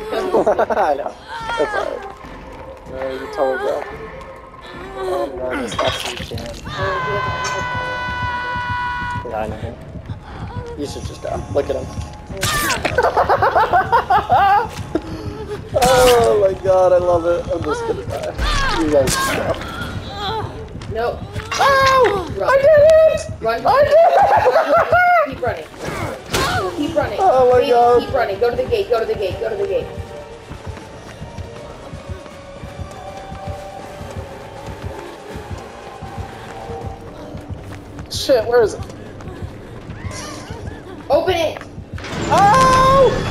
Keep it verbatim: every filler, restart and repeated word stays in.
I know. That's alright. No, you totally go. Oh, run as fast as you can. Yeah, I know. You should just go. Look at him. Oh my god, I love it. I'm just gonna die. You guys just go. Nope. Oh! Run. I did it! Run. I did it! Keep running. Keep running. Oh my keep, god. Keep running. Go to the gate. Go to the gate. Go to the gate. Shit, where is it? Open it. Oh!